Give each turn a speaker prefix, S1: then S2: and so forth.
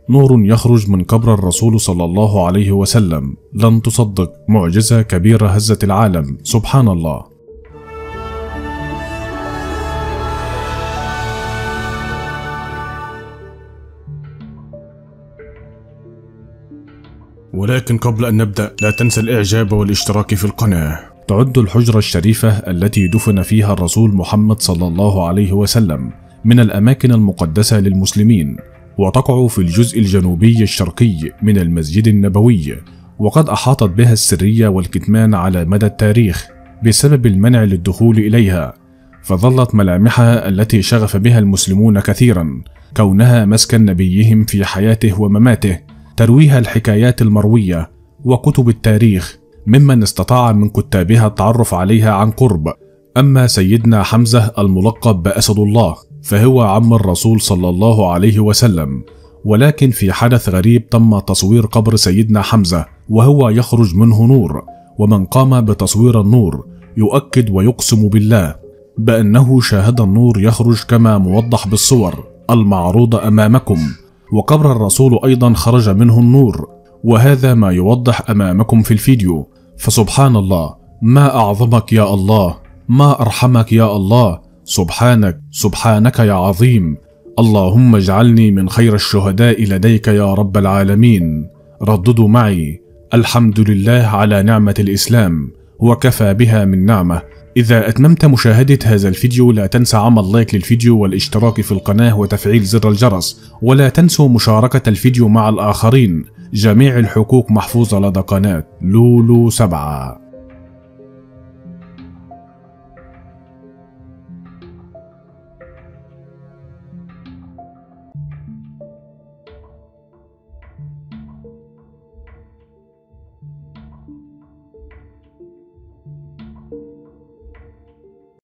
S1: نور يخرج من قبر الرسول صلى الله عليه وسلم، لن تصدق، معجزة كبيرة هزت العالم، سبحان الله. ولكن قبل أن نبدأ لا تنسى الإعجاب والاشتراك في القناة. تعد الحجرة الشريفة التي دفن فيها الرسول محمد صلى الله عليه وسلم من الأماكن المقدسة للمسلمين، وتقع في الجزء الجنوبي الشرقي من المسجد النبوي، وقد أحاطت بها السرية والكتمان على مدى التاريخ بسبب المنع للدخول إليها، فظلت ملامحها التي شغف بها المسلمون كثيرا كونها مسكن نبيهم في حياته ومماته، ترويها الحكايات المروية وكتب التاريخ ممن استطاع من كتابها التعرف عليها عن قرب. أما سيدنا حمزة الملقب بأسد الله فهو عم الرسول صلى الله عليه وسلم، ولكن في حدث غريب تم تصوير قبر سيدنا حمزة وهو يخرج منه نور، ومن قام بتصوير النور يؤكد ويقسم بالله بأنه شاهد النور يخرج كما موضح بالصور المعروضة أمامكم، وقبر الرسول أيضا خرج منه النور، وهذا ما يوضح أمامكم في الفيديو. فسبحان الله، ما أعظمك يا الله، ما أرحمك يا الله، سبحانك يا عظيم، اللهم اجعلني من خير الشهداء لديك يا رب العالمين. رددوا معي: الحمد لله على نعمة الإسلام وكفى بها من نعمة. إذا أتممت مشاهدة هذا الفيديو لا تنسى عمل لايك للفيديو والاشتراك في القناة وتفعيل زر الجرس، ولا تنسوا مشاركة الفيديو مع الآخرين. جميع الحقوق محفوظة لدى قناة لولو 7.